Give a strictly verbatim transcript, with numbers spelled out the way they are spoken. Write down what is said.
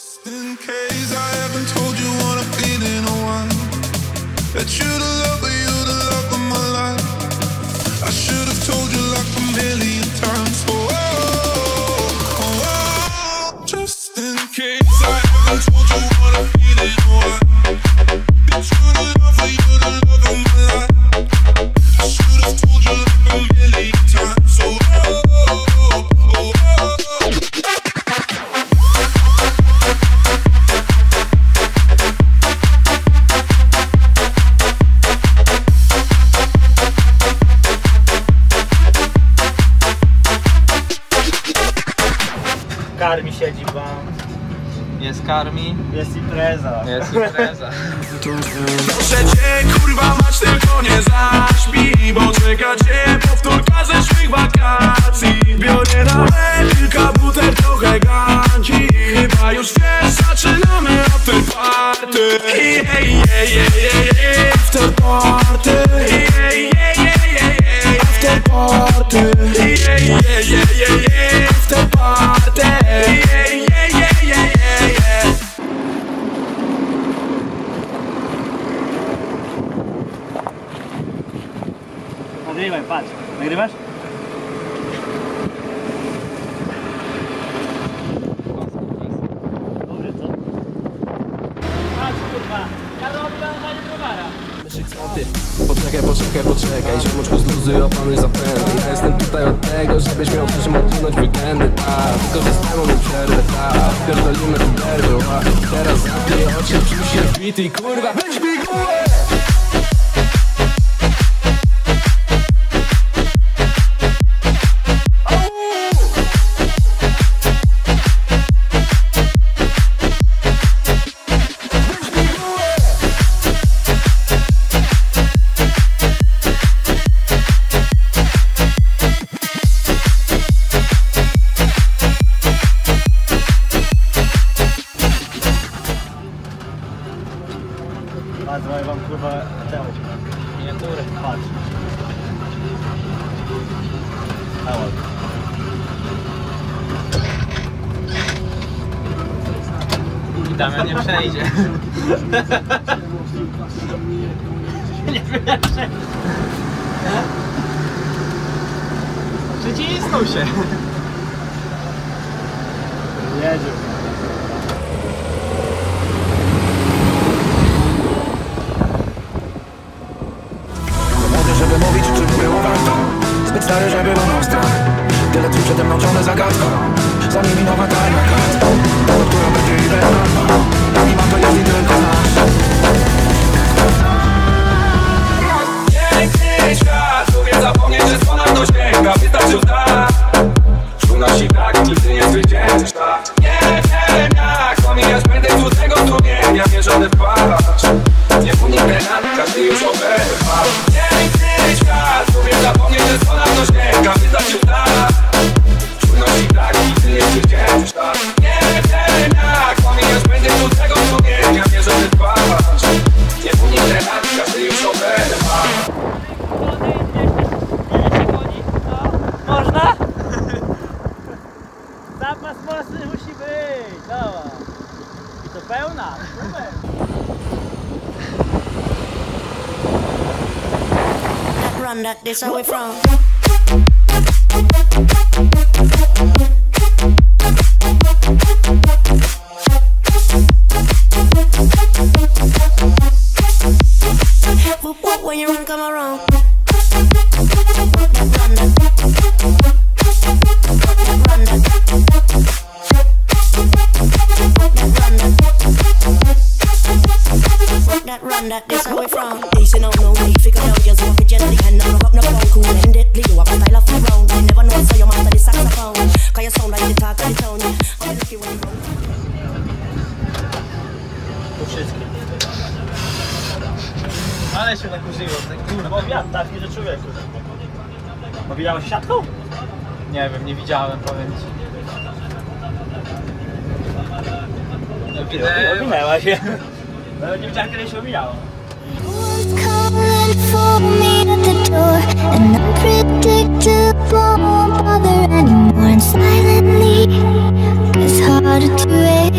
Just in case I haven't told you what I'm feeling a while. That you're the love, but you're the love of my life. I should have told you like a million times. Oh, oh, oh, oh. Just in case I haven't told you what I'm feeling a while. That you're the love, but you're the love of my life. I should have told you like a million times. Oh, oh, oh, oh, oh. Karmi siedzi wam. Jest karmi. Jest impreza. Jest impreza. Proszę cię, kurwa mać, tylko nie zaśpi, bo czeka cię powtórka ze szwych wakacji. Biorę nawet kilka butel, trochę ganci. Chyba już wiesz, zaczynamy after party. Hey, hey, hey, hey, hey, after party. Hey, hey, hey, hey, hey, after party. Hey, hey, hey, hey, hey, after party. Hey, hey, hey, hey, hey, hey. Nagrywaj, patrz. Nagrywasz? Dobrze, co? Patrz, kurwa. Ja robię na nie browara. Poczekaj, poczekaj, poczekaj, ziomuczku zluzuj, opanuj zapędy. Ja jestem tutaj od tego, żebyś miał w czym odsunąć weekendy. Tak, wykorzystaj moment przerwy, tak, pierdolimy tu derby. Teraz zamknij oczy, czuj się wbity i kurwa, weź mi głowę! Patrz, dawaj wam kurwa temu. Miniatury, patrz. Dawaj. I Damian nie przejdzie. Nie przejdzie. Przycisnął się. Jedziu. Żeby mówić, czym było warto. Zbyt stary, żeby mam strach. Tyle dni przede mną ciągle zagadką. Za nimi nowa tajna karta, która będzie idealna. Ani ma to jest i tylko nasz. Piękny świat, lubię zapomnieć, że ponad to sięga. Wystarczył tak. Czuł na siłach, nigdy nie zwyciężysz tak. Nie wiem jak pomijać pędy cudnego strumienia. Mierzony w płacz. Nie uniknę nad, każdy już oberwał. Piękny świat, lubię zapomnieć, że ponad to sięga. Wystarczył tak. Czujności brak, nigdy nie zwyciężysz tak. Nie wiem jak pomijać pędy cudnego strumienia. Mierzony w płacz. Nie uniknę nad, każdy już oberwał. Można? Zapas mocny musi być, dawaj. I to pełna, super. Run that, this how we from. Whoop whoop when you run, come around. Run that, run that. That run that, this how we from. Pacing on no way, figure out just walk it gently and not rock up no phone. Cool handedly, do up a style of your own. You never know, so you master the saxophone. Cause you sound like the talk of the town. I'm lucky when you go. To wszystkie. Ale się nakurzyło, tak kurwa. Bo wiatr, tak, nie że człowieku. Powijałeś siatką? Nie wiem, nie widziałem, powiem ci. Ominęła się. No nie widziałem, kiedy się omijało. Calling for me at the door, and unpredictable won't bother anymore. And silently, it's harder to